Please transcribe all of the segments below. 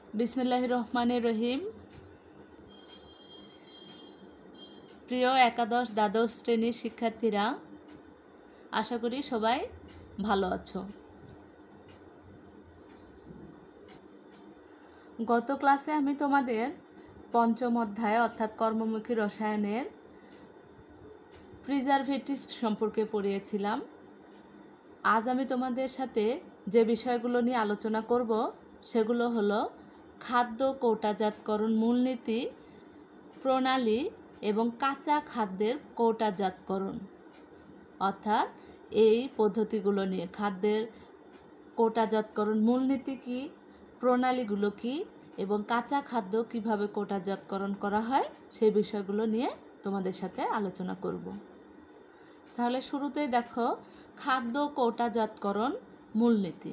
বিসমিল্লাহির রহমানির রহিম। প্রিয় একাদশ দ্বাদশ শ্রেণীর শিক্ষার্থীরা, আশা করি সবাই ভালো আছো। গত ক্লাসে আমি তোমাদের পঞ্চম অধ্যায় অর্থাৎ কর্মমুখী রসায়নের প্রিজারভেটিভস সম্পর্কে পড়িয়েছিলাম। আজ আমি তোমাদের সাথে যে বিষয়গুলো নিয়ে আলোচনা করব সেগুলো হলো খাদ্য কৌটাজাতকরণ মূলনীতি, প্রণালী এবং কাঁচা খাদ্যের কৌটাজাতকরণ, অর্থাৎ এই পদ্ধতিগুলো নিয়ে খাদ্যের কৌটাজাতকরণ মূলনীতি কী, প্রণালীগুলো কী এবং কাঁচা খাদ্য কিভাবে কৌটাজাতকরণ করা হয় সেই বিষয়গুলো নিয়ে তোমাদের সাথে আলোচনা করব। তাহলে শুরুতেই দেখো খাদ্য কৌটাজাতকরণ মূলনীতি।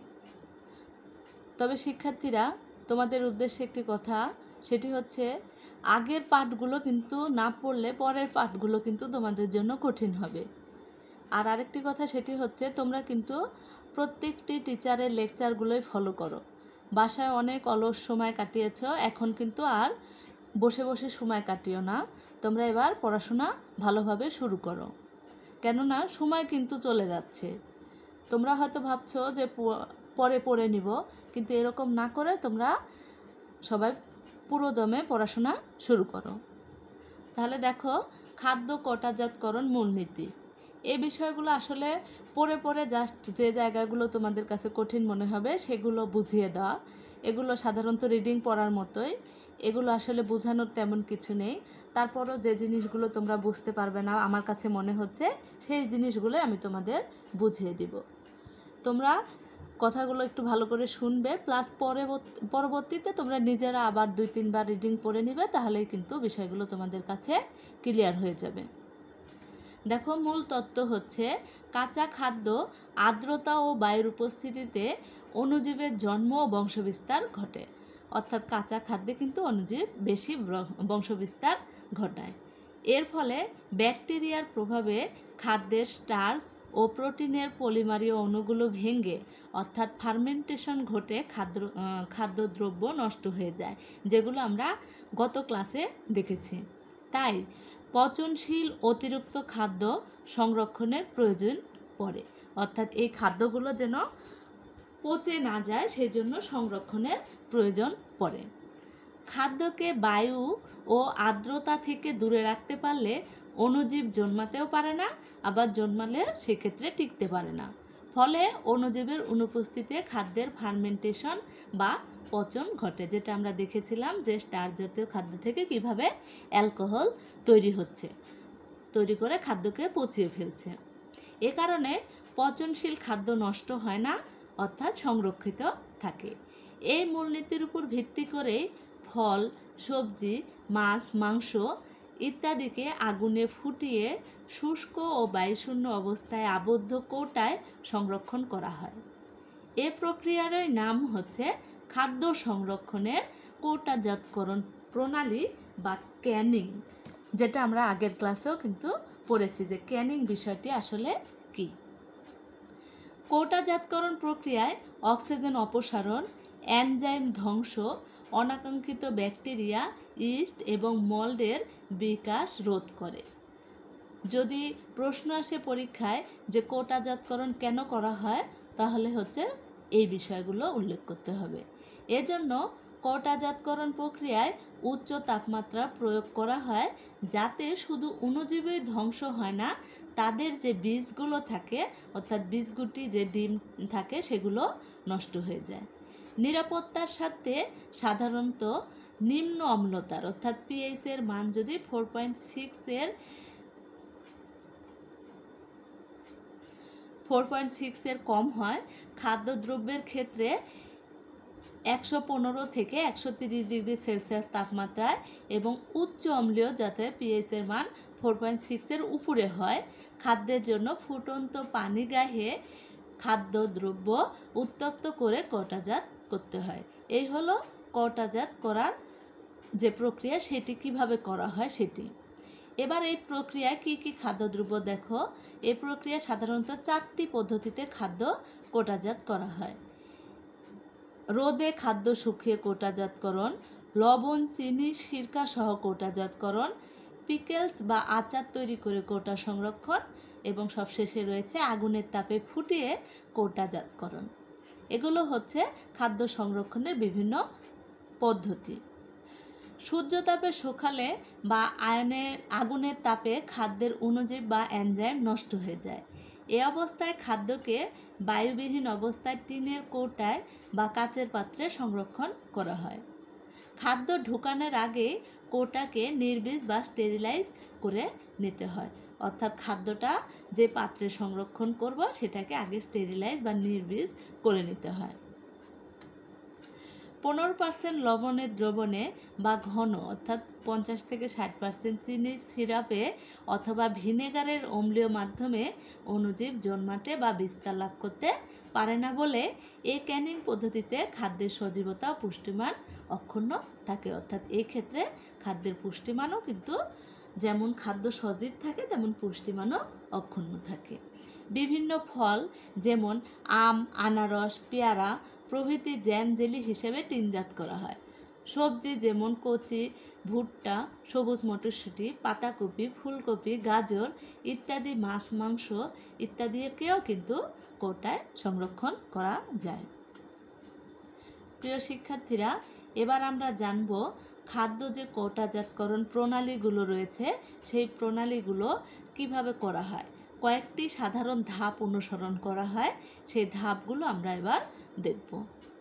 তবে শিক্ষার্থীরা, তোমাদের উদ্দেশ্যে একটি কথা, সেটি হচ্ছে আগের পাঠগুলো কিন্তু না পড়লে পরের পাঠগুলো কিন্তু তোমাদের জন্য কঠিন হবে। আর আরেকটি কথা, সেটি হচ্ছে তোমরা কিন্তু প্রত্যেকটি টিচারের লেকচারগুলোই ফলো করো। বাসায় অনেক অলস সময় কাটিয়েছ, এখন কিন্তু আর বসে বসে সময় কাটিও না। তোমরা এবার পড়াশোনা ভালোভাবে শুরু করো, কেননা সময় কিন্তু চলে যাচ্ছে। তোমরা হয়তো ভাবছো যে পরে পড়ে নিব, কিন্তু এরকম না করে তোমরা সবাই পুরো দমে পড়াশোনা শুরু করো। তাহলে দেখো খাদ্য কৌটাজাতকরণ মূলনীতি, এই বিষয়গুলো আসলে পড়ে পড়ে জাস্ট যে জায়গাগুলো তোমাদের কাছে কঠিন মনে হবে সেগুলো বুঝিয়ে দেওয়া। এগুলো সাধারণত রিডিং পড়ার মতোই, এগুলো আসলে বোঝানোর তেমন কিছু নেই। তারপরও যে জিনিসগুলো তোমরা বুঝতে পারবে না আমার কাছে মনে হচ্ছে, সেই জিনিসগুলো আমি তোমাদের বুঝিয়ে দিব। তোমরা কথাগুলো একটু ভালো করে শুনবে, প্লাস পরবর্তীতে তোমরা নিজেরা আবার 2-3 বার রিডিং পড়ে নিবে, তাহলেই কিন্তু বিষয়গুলো তোমাদের কাছে ক্লিয়ার হয়ে যাবে। দেখো মূল তত্ত্ব হচ্ছে কাঁচা খাদ্য আর্দ্রতা ও বায়ুর উপস্থিতিতে অণুজীবের জন্ম ও বংশবিস্তার ঘটে। অর্থাৎ কাঁচা খাদ্যে কিন্তু অণুজীব বেশি বংশবিস্তার ঘটায়। এর ফলে ব্যাকটেরিয়ার প্রভাবে খাদ্যের স্টার্চ ও প্রোটিনের পলিমারীয় অণুগুলো ভেঙে অর্থাৎ ফার্মেন্টেশন ঘটে খাদ্যদ্রব্য নষ্ট হয়ে যায়, যেগুলো আমরা গত ক্লাসে দেখেছি। তাই পচনশীল অতিরিক্ত খাদ্য সংরক্ষণের প্রয়োজন পড়ে, অর্থাৎ এই খাদ্যগুলো যেন পচে না যায় সেই জন্য সংরক্ষণের প্রয়োজন পড়ে। খাদ্যকে বায়ু ও আর্দ্রতা থেকে দূরে রাখতে পারলে অণুজীব জন্মাতেও পারে না, আবার জন্মালে সেক্ষেত্রে টিকতে পারে না। ফলে অণুজীবের অনুপস্থিতিতে খাদ্যের ফার্মেন্টেশন বা পচন ঘটে, যেটা আমরা দেখেছিলাম যে স্টার্চ জাতীয় খাদ্য থেকে কিভাবে অ্যালকোহল তৈরি করে খাদ্যকে পচিয়ে ফেলছে। এ কারণে পচনশীল খাদ্য নষ্ট হয় না, অর্থাৎ সংরক্ষিত থাকে। এই মূলনীতির উপর ভিত্তি করে ফল, সবজি, মাছ, মাংস ইত্যাদিকে আগুনে ফুটিয়ে শুষ্ক ও বায়ুশূন্য অবস্থায় আবদ্ধ কৌটায় সংরক্ষণ করা হয়। এ প্রক্রিয়ারই নাম হচ্ছে খাদ্য সংরক্ষণের কৌটাজাতকরণ প্রণালী বা ক্যানিং, যেটা আমরা আগের ক্লাসেও কিন্তু পড়েছি যে ক্যানিং বিষয়টি আসলে কি। কৌটাজাতকরণ প্রক্রিয়ায় অক্সিজেন অপসারণ, এনজাইম ধ্বংস, অনাকাঙ্ক্ষিত ব্যাকটেরিয়া, ইস্ট এবং মল্ডের বিকাশ রোধ করে। যদি প্রশ্ন আসে পরীক্ষায় যে কৌটাজাতকরণ কেন করা হয়, তাহলে হচ্ছে এই বিষয়গুলো উল্লেখ করতে হবে। এজন্য কৌটাজাতকরণ প্রক্রিয়ায় উচ্চ তাপমাত্রা প্রয়োগ করা হয়, যাতে শুধু অণুজীবই ধ্বংস হয় না, তাদের যে বীজগুলো থাকে অর্থাৎ বীজগুটি যে ডিম থাকে সেগুলো নষ্ট হয়ে যায়। নিরাপত্তার সাথে সাধারণত নিম্ন অম্লতার অর্থাৎ পিএইচ এর মান যদি 4.6 এর কম হয়, খাদ্যদ্রব্যের ক্ষেত্রে 115 থেকে 130 ডিগ্রি সেলসিয়াস তাপমাত্রায় এবং উচ্চ অম্লীয় যাতে পিএইচ এর মান 4.6 এর উপরে হয়, খাদ্যের জন্য ফুটন্ত পানি গায়ে খাদ্যদ্রব্য উত্তপ্ত করে কৌটাজাত করতে হয়। এই হলো কৌটাজাত করার যে প্রক্রিয়া, সেটি কিভাবে করা হয় সেটি। এবার এই প্রক্রিয়ায় কি কি খাদ্যদ্রব্য দেখো। এই প্রক্রিয়া সাধারণত 4টি পদ্ধতিতে খাদ্য কৌটাজাত করা হয়। রোদে খাদ্য শুকিয়ে কৌটাজাতকরণ, লবণ, চিনি, সিরকা সহ কৌটাজাতকরণ, পিকেলস বা আচার তৈরি করে কৌটা সংরক্ষণ এবং সবশেষে রয়েছে আগুনের তাপে ফুটিয়ে কৌটাজাতকরণ। এগুলো হচ্ছে খাদ্য সংরক্ষণের বিভিন্ন পদ্ধতি। সূর্যতাপে শুকালে বা আগুনের তাপে খাদ্যের অণুজীব বা এনজাইম নষ্ট হয়ে যায়। এ অবস্থায় খাদ্যকে বায়ুবিহীন অবস্থায় টিনের কৌটায় বা কাচের পাত্রে সংরক্ষণ করা হয়। খাদ্য ঢুকানোর আগে কৌটাকে নির্বীজ বা স্টেরিলাইজ করে নিতে হয়, অর্থাৎ খাদ্যটা যে পাত্রে সংরক্ষণ করব সেটাকে আগে স্টেরিলাইজ বা নির্বীজ করে নিতে হয়। 15% লবণের দ্রবণে বা ঘন অর্থাৎ 50 থেকে 60% চিনি সিরাপে অথবা ভিনেগারের অম্লীয় মাধ্যমে অণুজীব জন্মাতে বা বিস্তার লাভ করতে পারে না বলে এই ক্যানিং পদ্ধতিতে খাদ্যের সজীবতা ও পুষ্টিমান অক্ষুণ্ণ থাকে। অর্থাৎ এই ক্ষেত্রে খাদ্যের পুষ্টিমানও কিন্তু যেমন খাদ্য সজীব থাকে তেমন পুষ্টিমানও অক্ষুণ্ণ থাকে। বিভিন্ন ফল যেমন আম, আনারস, পেয়ারা প্রভৃতি জ্যাম জেলি হিসেবে টিনজাত করা হয়। সবজি যেমন কচি, ভুট্টা, সবুজ মটরশুঁটি, পাতাকপি, ফুলকপি, গাজর ইত্যাদি, মাছ, মাংস ইত্যাদিকেও কিন্তু কৌটায় সংরক্ষণ করা যায়। প্রিয় শিক্ষার্থীরা, এবার আমরা জানব খাদ্য যে কৌটাজাতকরণ প্রণালীগুলো রয়েছে সেই প্রণালীগুলো কিভাবে করা হয়। কয়েকটি সাধারণ ধাপ অনুসরণ করা হয়, সেই ধাপগুলো আমরা এবার দেখব।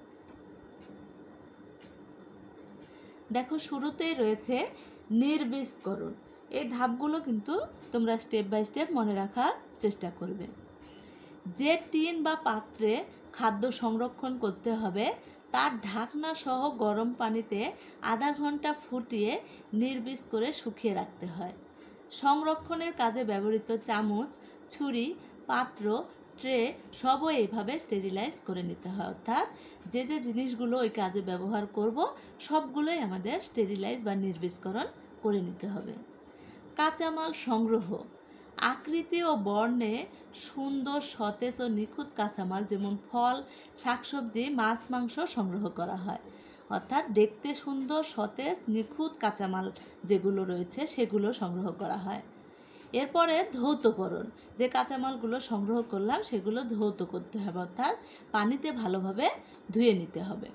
দেখো, শুরুতেই রয়েছে নির্বীজকরণ। এই ধাপগুলো কিন্তু তোমরা স্টেপ বাই স্টেপ মনে রাখার চেষ্টা করবে। যে টিন বা পাত্রে খাদ্য সংরক্ষণ করতে হবে তার ঢাকনা সহ গরম পানিতে আধা ঘন্টা ফুটিয়ে নির্বীজ করে শুকিয়ে রাখতে হয়। সংরক্ষণের কাজে ব্যবহৃত চামচ, ছুরি, পাত্র, ট্রে সবও এইভাবে স্টেরিলাইজ করে নিতে হয়। অর্থাৎ যে যে জিনিসগুলো ওই কাজে ব্যবহার করব সবগুলোই আমাদের স্টেরিলাইজ বা নির্বীজকরণ করে নিতে হবে। কাঁচামাল সংগ্রহ। আকৃতি ও বর্ণে সুন্দর, সতেজ ও নিখুঁত কাঁচামাল যেমন ফল, শাকসবজি, মাছ, মাংস সংগ্রহ করা হয়। অর্থাৎ দেখতে সুন্দর, সতেজ, নিখুঁত কাঁচামাল যেগুলো রয়েছে সেগুলো সংগ্রহ করা হয়। এরপরে ধৌতকরণ। যে কাঁচামালগুলো সংগ্রহ করলাম সেগুলো ধৌত করতে হবে, অর্থাৎ পানিতে ভালোভাবে ধুয়ে নিতে হবে।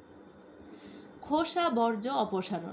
খোসা বর্জ্য অপসারণ।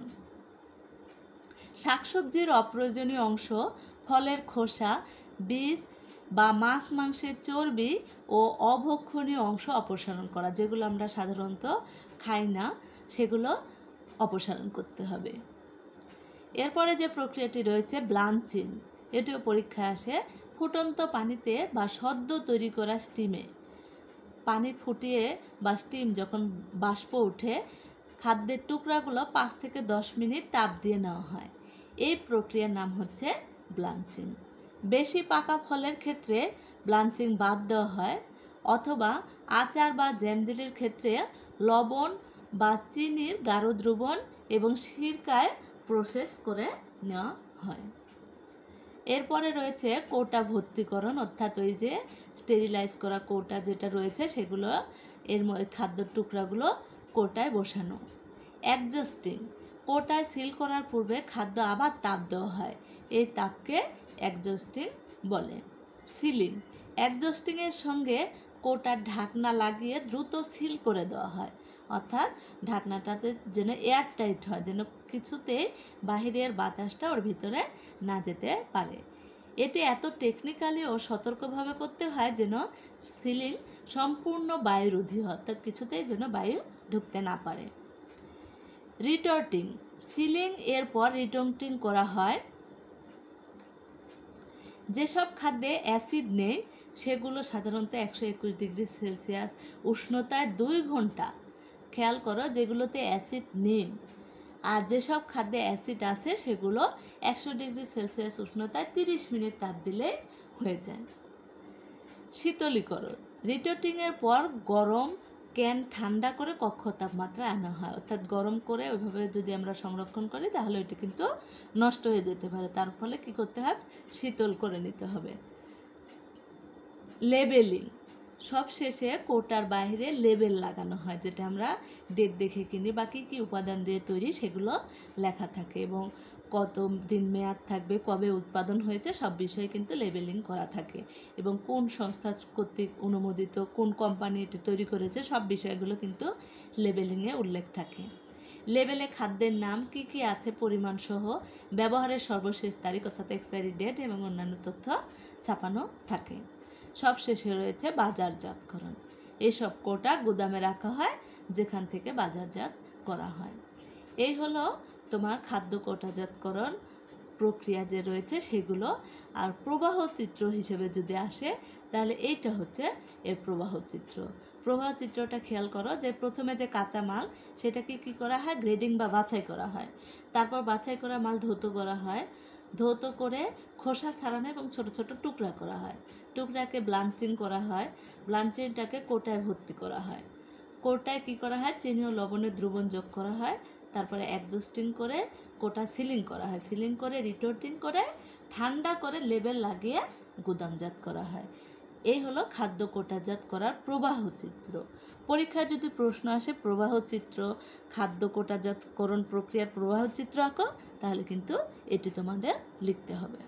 শাকসবজির অপ্রয়োজনীয় অংশ, ফলের খোসা, বীজ বা মাছ মাংসের চর্বি ও অভক্ষণীয় অংশ অপসারণ করা, যেগুলো আমরা সাধারণত খাই না সেগুলো অপসারণ করতে হবে। এরপরে যে প্রক্রিয়াটি রয়েছে ব্লাঞ্চিং, এটিও পরীক্ষায় আসে। ফুটন্ত পানিতে বা সদ্য তৈরি করা স্টিমে পানি ফুটিয়ে বা স্টিম যখন বাষ্প ওঠে খাদ্যের টুকরাগুলো 5 থেকে 10 মিনিট তাপ দিয়ে নেওয়া হয়। এই প্রক্রিয়ার নাম হচ্ছে ব্লাঞ্চিং। বেশি পাকা ফলের ক্ষেত্রে ব্লাঞ্চিং বাদ দেওয়া হয়, অথবা আচার বা জ্যামজেলির ক্ষেত্রে লবণ বা চিনির গাঢ় দ্রবণ এবং সিরকায় প্রসেস করে নেওয়া হয়। এরপরে রয়েছে কৌটা ভর্তিকরণ, অর্থাৎ ওই যে স্টেরিলাইজ করা কৌটা যেটা রয়েছে সেগুলো এর খাদ্যের টুকরাগুলো কৌটায় বসানো। অ্যাডজাস্টিং। কৌটায় সিল করার পূর্বে খাদ্য আবার তাপ দেওয়া হয়, এই তাপকে অ্যাডজাস্টিং বলে। সিলিং। অ্যাডজাস্টিংয়ের সঙ্গে কৌটার ঢাকনা লাগিয়ে দ্রুত সিল করে দেওয়া হয়, অর্থাৎ ঢাকনাটাতে যেন এয়ার টাইট হয়, যেন কিছুতেই বাহিরের বাতাসটা ওর ভিতরে না যেতে পারে। এটি এত টেকনিক্যালি ও সতর্কভাবে করতে হয় যেন সিলিং সম্পূর্ণ বায়ুরোধী হয়, অর্থাৎ কিছুতেই যেন বায়ু ঢুকতে না পারে। রিটর্টিং। সিলিং এর পর রিটর্টিং করা হয়। যেসব খাদ্যে অ্যাসিড নেই সেগুলো সাধারণত 121 ডিগ্রি সেলসিয়াস উষ্ণতায় 2 ঘন্টা, খেয়াল করো যেগুলোতে অ্যাসিড নেই, আর যেসব খাদ্যে অ্যাসিড আছে সেগুলো 100 ডিগ্রি সেলসিয়াস উষ্ণতায় 30 মিনিট তাপ দিলেই হয়ে যায়। শীতলীকরণ। রিটর্টিংয়ের পর গরম ক্যান ঠান্ডা করে কক্ষ তাপমাত্রায় আনা হয়, অর্থাৎ গরম করে ওইভাবে যদি আমরা সংরক্ষণ করি তাহলে ওইটা কিন্তু নষ্ট হয়ে যেতে পারে, তার ফলে কী করতে হবে, শীতল করে নিতে হবে। লেবেলিং। সব শেষে কোটার বাইরে লেবেল লাগানো হয়, যেটা আমরা ডেট দেখে কিনি বা কী কী উপাদান দিয়ে তৈরি সেগুলো লেখা থাকে, এবং কত দিন মেয়াদ থাকবে, কবে উৎপাদন হয়েছে সব বিষয়ে কিন্তু লেবেলিং করা থাকে, এবং কোন সংস্থা কর্তৃক অনুমোদিত, কোন কোম্পানি এটি তৈরি করেছে সব বিষয়গুলো কিন্তু লেবেলিংয়ে উল্লেখ থাকে। লেবেলে খাদ্যের নাম কী কী আছে পরিমাণ সহ, ব্যবহারের সর্বশেষ তারিখ অর্থাৎ এক্সপায়ারি ডেট এবং অন্যান্য তথ্য ছাপানো থাকে। সব শেষে রয়েছে বাজারজাতকরণ। এসব কোটা গুদামে রাখা হয় যেখান থেকে বাজারজাত করা হয়। এই হলো তোমার খাদ্য কোটাজাতকরণ প্রক্রিয়া যে রয়েছে সেগুলো। আর প্রবাহ চিত্র হিসেবে যদি আসে তাহলে এইটা হচ্ছে এর প্রবাহ চিত্র। প্রবাহ চিত্রটা খেয়াল করো যে প্রথমে যে কাঁচা মাল সেটাকে কি করা হয়, গ্রেডিং বা বাছাই করা হয়। তারপর বাছাই করা মাল ধৌত করা হয়, ধৌত করে খোসা ছাড়ানো এবং ছোট ছোট টুকরা করা হয়। টুকরাকে ব্লাঞ্চিং করা হয়, ব্লাঞ্চিংটাকে কোটায় ভর্তি করা হয়। কোটায় কি করা হয়, চিনি ও লবণের দ্রবণ যোগ করা হয়, তারপরে অ্যাডজাস্টিং করে কোটা সিলিং করা হয়, সিলিং করে রিটোর্টিং করে ঠান্ডা করে লেবেল লাগিয়ে গুদামজাত করা হয়। এই হলো খাদ্য কোটাজাত করার প্রবাহ চিত্র। পরীক্ষায় যদি প্রশ্ন আসে প্রবাহ চিত্র, খাদ্য কোটাজাতকরণ প্রক্রিয়ার প্রবাহ চিত্র আঁকো, তাহলে কিন্তু এটি তোমাদের লিখতে হবে।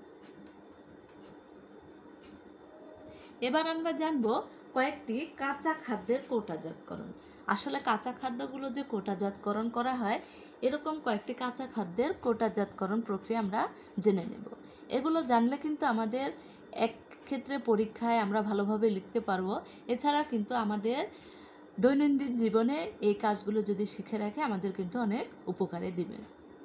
এবার আমরা জানব কয়েকটি কাঁচা খাদ্যের কোটাজাতকরণ। আসলে কাঁচা খাদ্যগুলো যে কোটাজাতকরণ করা হয় এরকম কয়েকটি কাঁচা খাদ্যের কোটাজাতকরণ প্রক্রিয়া আমরা জেনে নেব। এগুলো জানলে কিন্তু আমাদের এক ক্ষেত্রে পরীক্ষায় আমরা ভালোভাবে লিখতে পারবো। এছাড়া কিন্তু আমাদের দৈনন্দিন জীবনে এই কাজগুলো যদি শিখে রাখে আমাদের কিন্তু অনেক উপকারে দিবে।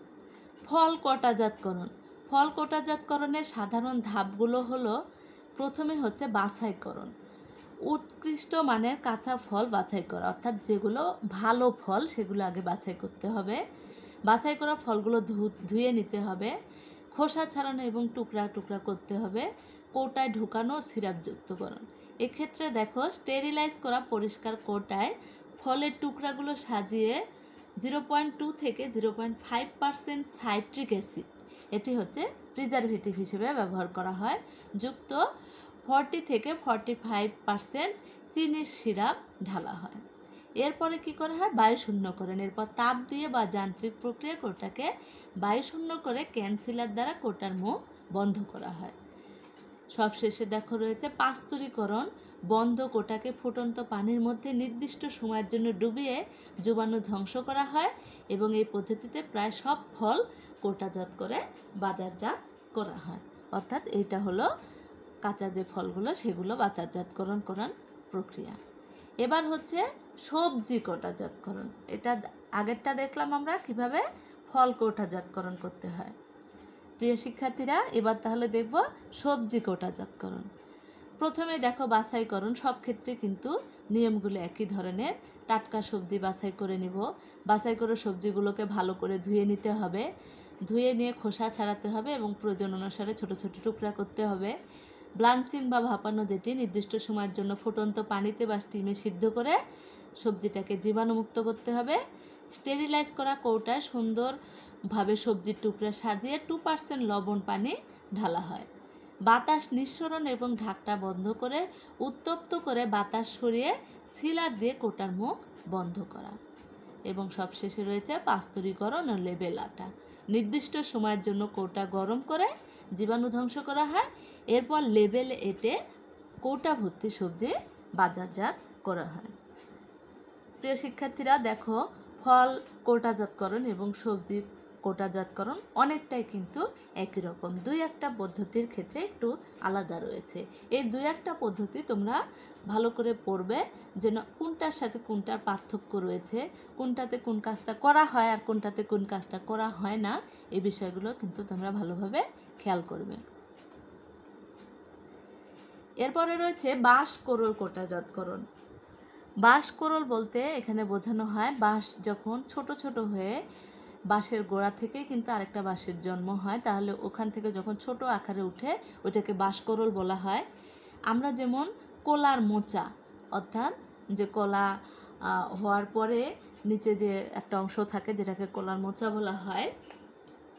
ফল কোটাজাতকরণ। ফল কোটাজাতকরণের সাধারণ ধাপগুলো হলো, প্রথমে হচ্ছে বাছাইকরণ। উৎকৃষ্ট মানের কাঁচা ফল বাছাই করা, অর্থাৎ যেগুলো ভালো ফল সেগুলো আগে বাছাই করতে হবে। বাছাই করা ফলগুলো ধুয়ে নিতে হবে, খোসা ছাড়ানো এবং টুকরা টুকরা করতে হবে। কৌটায় ঢুকানো সিরাপযুক্তকরণ। এক্ষেত্রে দেখো স্টেরিলাইজ করা পরিষ্কার কৌটায় ফলের টুকরাগুলো সাজিয়ে 0.2 থেকে 0.5% সাইট্রিক অ্যাসিড, এটি হচ্ছে প্রিজারভেটিভ হিসেবে ব্যবহার করা হয়, যুক্ত 40 থেকে 45% চিনির সিরাপ ঢালা হয়। এরপরে কি করা হয়, বায়ুশূন্যকরণ। এরপর তাপ দিয়ে বা যান্ত্রিক প্রক্রিয়া কোটাকে বায়ুশূন্য করে ক্যানসিলার দ্বারা কোটার মুখ বন্ধ করা হয়। সবশেষে দেখো রয়েছে পাস্তুরীকরণ। বন্ধ কোটাকে ফুটন্ত পানির মধ্যে নির্দিষ্ট সময়ের জন্য ডুবিয়ে জীবাণু ধ্বংস করা হয়, এবং এই পদ্ধতিতে প্রায় সব ফল কোটাজাত করে বাজারজাত করা হয়। অর্থাৎ এইটা হলো কাঁচা যে ফলগুলো সেগুলো বাজারজাতকরণ করার প্রক্রিয়া। এবার হচ্ছে সবজি কোটাজাতকরণ। এটা আগেরটা দেখলাম আমরা কিভাবে ফল কোটাজাতকরণ করতে হয়। প্রিয় শিক্ষার্থীরা, এবার তাহলে দেখব সবজি কোটাজাতকরণ। প্রথমে দেখো বাছাইকরণ। সব ক্ষেত্রে কিন্তু নিয়মগুলো একই ধরনের। টাটকা সবজি বাছাই করে নিব। বাছাই করে সবজিগুলোকে ভালো করে ধুয়ে নিতে হবে, ধুয়ে নিয়ে খোসা ছাড়াতে হবে এবং প্রয়োজন অনুসারে ছোট ছোট টুকরা করতে হবে। ব্লাঞ্চিং বা ভাপানো, যেটি নির্দিষ্ট সময়ের জন্য ফুটন্ত পানিতে বা স্টিমে সিদ্ধ করে সবজিটাকে জীবাণুমুক্ত করতে হবে। স্টেরিলাইজ করা কৌটায় সুন্দরভাবে সবজির টুকরা সাজিয়ে 2% লবণ পানি ঢালা হয়। বাতাস নিঃসরণ এবং ঢাকটা বন্ধ করে উত্তপ্ত করে বাতাস সরিয়ে সিলার দিয়ে কোটার মুখ বন্ধ করা। এবং সবশেষে রয়েছে পাস্তুরীকরণ ও লেবেল আটা। নির্দিষ্ট সময়ের জন্য কৌটা গরম করে জীবাণু ধ্বংস করা হয়, এরপর লেবেল এঁটে কৌটা ভর্তি সবজি বাজারজাত করা হয়। প্রিয় শিক্ষার্থীরা, দেখো ফল কোটাজাতকরণ এবং সবজি কোটাজাতকরণ অনেকটাই কিন্তু একই রকম। দুই একটা পদ্ধতির ক্ষেত্রে একটু আলাদা রয়েছে। এই দুই একটা পদ্ধতি তোমরা ভালো করে পড়বে, যেন কোনটার সাথে কোনটার পার্থক্য রয়েছে, কোনটাতে কোন কাজটা করা হয় আর কোনটাতে কোন কাজটা করা হয় না, এই বিষয়গুলো কিন্তু তোমরা ভালোভাবে খেয়াল করবে। এরপরে রয়েছে বাঁশকোরল কোটাজাতকরণ। বাঁশকোরল বলতে এখানে বোঝানো হয় বাঁশ যখন ছোট ছোট হয়ে বাঁশের গোড়া থেকেই কিন্তু আরেকটা বাঁশের জন্ম হয়, তাহলে ওখান থেকে যখন ছোট আকারে উঠে ওইটাকে বাঁশকোরল বলা হয়। আমরা যেমন কলার মোচা, অর্থাৎ যে কলা হওয়ার পরে নিচে যে একটা অংশ থাকে যেটাকে কলার মোচা বলা হয়,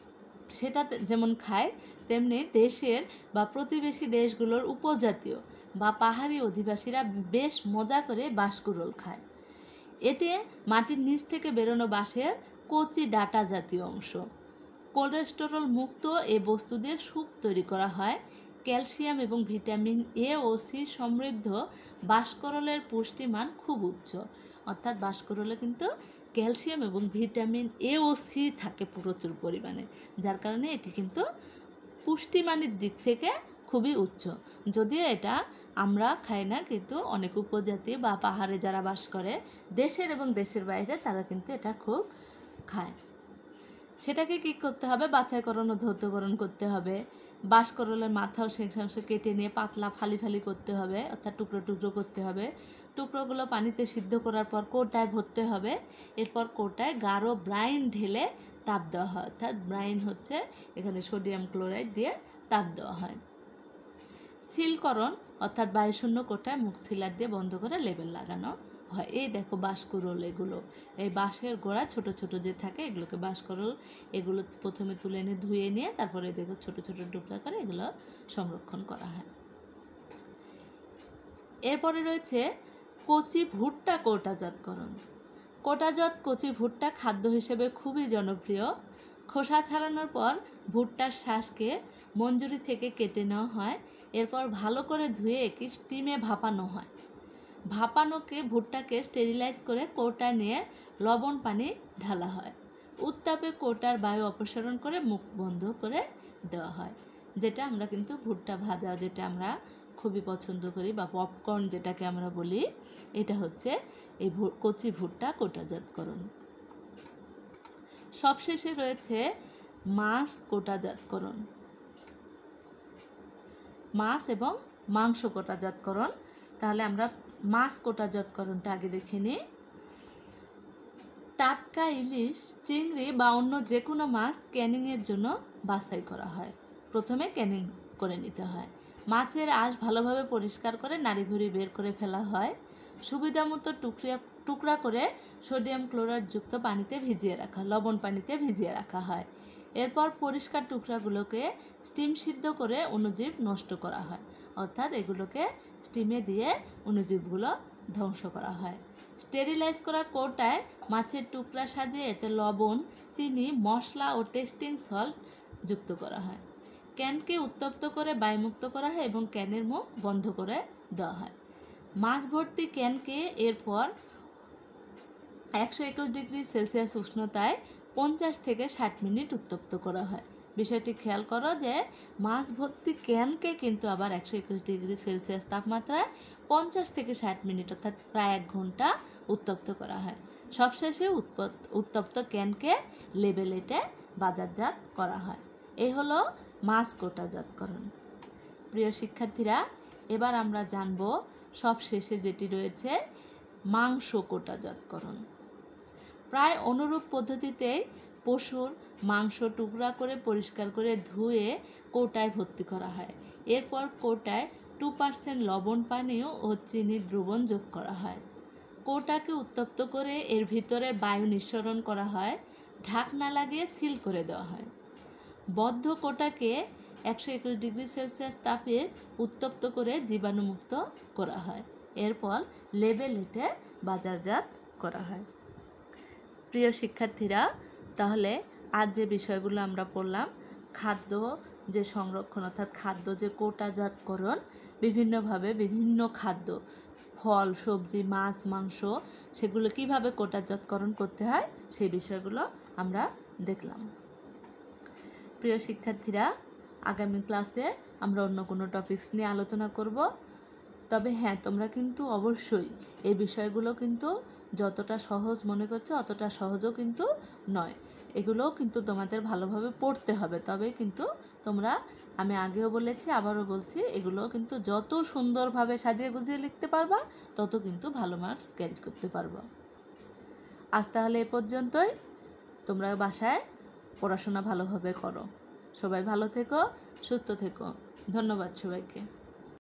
সেটা যেমন খায়, তেমনি দেশের বা প্রতিবেশী দেশগুলোর উপজাতীয় বা পাহাড়ি অধিবাসীরা বেশ মজা করে বাঁশকুড়োল খায়। এটি মাটির নিচ থেকে বেরোনো বাঁশের কচি ডাঁটা জাতীয় অংশ। কোলেস্টেরল মুক্ত এই বস্তু দিয়ে স্যুপ তৈরি করা হয়। ক্যালসিয়াম এবং ভিটামিন এ ও সি সমৃদ্ধ বাঁশকরলের পুষ্টিমান খুব উচ্চ। অর্থাৎ বাঁশকরলে কিন্তু ক্যালসিয়াম এবং ভিটামিন এ ও সি থাকে প্রচুর পরিমাণে, যার কারণে এটি কিন্তু পুষ্টিমানের দিক থেকে খুবই উচ্চ। যদিও এটা আমরা খাই না, কিন্তু অনেক উপজাতি বা পাহাড়ে যারা বাস করে দেশের এবং দেশের বাইরে তারা কিন্তু এটা খুব খায়। সেটাকে কী করতে হবে? বাছাইকরণ ও ধৌতকরণ করতে হবে। বাঁশকরলের মাথা ও শেষাংশ কেটে নিয়ে পাতলা ফালি ফালি করতে হবে, অর্থাৎ টুকরো টুকরো করতে হবে। টুকরোগুলো পানিতে সিদ্ধ করার পর কৌটায় ভরতে হবে। এরপর কৌটায় গাঢ় ব্রাইন ঢেলে তাপ দেওয়া হয়, অর্থাৎ ব্রাইন হচ্ছে এখানে সোডিয়াম ক্লোরাইড দিয়ে তাপ দেওয়া হয়। সিলকরণ অর্থাৎ বায়ুশূন্য কোটায় মুখ সিলার দিয়ে বন্ধ করে লেবেল লাগানো হয়। এই দেখো বাঁশকুড়োল, এগুলো এই বাঁশের গোড়া ছোট ছোট যে থাকে এগুলোকে বাঁশকুড়োল। এগুলো প্রথমে তুলে এনে ধুয়ে নিয়ে তারপরে দেখো ছোট ছোট টুকরা করে এগুলো সংরক্ষণ করা হয়। এরপরে রয়েছে কচি ভুট্টা কৌটাজাতকরণ। কৌটাজাত কচি ভুট্টা খাদ্য হিসেবে খুবই জনপ্রিয়। খোসা ছাড়ানোর পর ভুট্টার শ্বাসকে মঞ্জুরি থেকে কেটে নেওয়া হয়। এরপর ভালো করে ধুয়ে একে স্টিমে ভাপানো হয়। ভাপানোকে ভুট্টাকে স্টেরিলাইজ করে কৌটা নিয়ে লবণ পানি ঢালা হয়। উত্তাপে কৌটার বায়ু অপসারণ করে মুখ বন্ধ করে দেওয়া হয়। যেটা আমরা কিন্তু ভুট্টা ভাজা যেটা আমরা খুবই পছন্দ করি বা পপকর্ন যেটাকে আমরা বলি, এটা হচ্ছে এই কচি ভুট্টা কৌটাজাতকরণ। সবশেষে রয়েছে মাছ কৌটাজাতকরণ। মাছ এবং মাংস কৌটাজাতকরণ। তাহলে আমরা মাছ কৌটাজাতকরণটা আগে দেখে নিই। টাটকা ইলিশ, চিংড়ি বা অন্য যে কোনো মাছ ক্যানিংয়ের জন্য বাছাই করা হয়। প্রথমে ক্যানিং করে নিতে হয়। মাছের আঁশ ভালোভাবে পরিষ্কার করে নাড়িভুড়ি বের করে ফেলা হয়। সুবিধা মতো টুকরা করে সোডিয়াম ক্লোরাইডযুক্ত পানিতে ভিজিয়ে রাখা, লবণ পানিতে ভিজিয়ে রাখা হয়। এরপর পরিষ্কার টুকরাগুলোকে স্টিম সিদ্ধ করে অণুজীব নষ্ট করা হয়, অর্থাৎ এগুলোকে স্টিমে দিয়ে অণুজীবগুলো ধ্বংস করা হয়। স্টেরিলাইজ করা কৌটায় মাছের টুকরা সাজিয়ে এতে লবণ, চিনি, মশলা ও টেস্টিং সল্ট যুক্ত করা হয়। ক্যানকে উত্তপ্ত করে বায়ুমুক্ত করা হয় এবং ক্যানের মুখ বন্ধ করে দেওয়া হয়। মাছ ভর্তি ক্যানকে এরপর 121 ডিগ্রি সেলসিয়াস উষ্ণতায় 50 থেকে 60 মিনিট উত্তপ্ত করা হয়। বিষয়টি খেয়াল করো যে মাছ ভর্তি ক্যানকে কিন্তু আবার 121 ডিগ্রি সেলসিয়াস তাপমাত্রায় 50 থেকে 60 মিনিট অর্থাৎ প্রায় 1 ঘন্টা উত্তপ্ত করা হয়। সবশেষে উত্তপ্ত ক্যানকে লেবেলেটে বাজারজাত করা হয়। এই হলো মাছ কৌটাজাতকরণ। প্রিয় শিক্ষার্থীরা, এবার আমরা জানব সবশেষে যেটি রয়েছে মাংস কৌটাজাতকরণ। প্রায় অনুরূপ পদ্ধতিতেই পশুর মাংস টুকরা করে পরিষ্কার করে ধুয়ে কৌটায় ভর্তি করা হয়। এরপর কৌটায় 2% লবণ পানি ও চিনির দ্রবণ যোগ করা হয়। কৌটাকে উত্তপ্ত করে এর ভিতরের বায়ু নিঃসরণ করা হয়। ঢাকনা লাগিয়ে সিল করে দেওয়া হয়। বদ্ধ কৌটাকে 121 ডিগ্রি সেলসিয়াস তাপে উত্তপ্ত করে জীবাণুমুক্ত করা হয়। এরপর লেবেলেটে বাজারজাত করা হয়। প্রিয় শিক্ষার্থীরা, তাহলে আজ যে বিষয়গুলো আমরা পড়লাম, খাদ্য যে সংরক্ষণ অর্থাৎ খাদ্য যে কৌটাজাতকরণ, বিভিন্নভাবে বিভিন্ন খাদ্য, ফল, সবজি, মাছ, মাংস, সেগুলো কিভাবে কৌটাজাতকরণ করতে হয় সেই বিষয়গুলো আমরা দেখলাম। প্রিয় শিক্ষার্থীরা, আগামী ক্লাসে আমরা অন্য কোনো টপিকস নিয়ে আলোচনা করব। তবে হ্যাঁ, তোমরা কিন্তু অবশ্যই এই বিষয়গুলো কিন্তু যতটা সহজ মনে করছো অতটা সহজও কিন্তু নয়। এগুলোও কিন্তু তোমাদের ভালোভাবে পড়তে হবে, তবে কিন্তু তোমরা, আমি আগেও বলেছি আবারও বলছি, এগুলো কিন্তু যত সুন্দরভাবে সাজিয়ে গুছিয়ে লিখতে পারবা তত কিন্তু ভালো মার্কস ক্যারি করতে পারবা। আজ তাহলে এ পর্যন্তই। তোমরা বাসায় পড়াশোনা ভালোভাবে করো। সবাই ভালো থেকো, সুস্থ থেকো। ধন্যবাদ সবাইকে।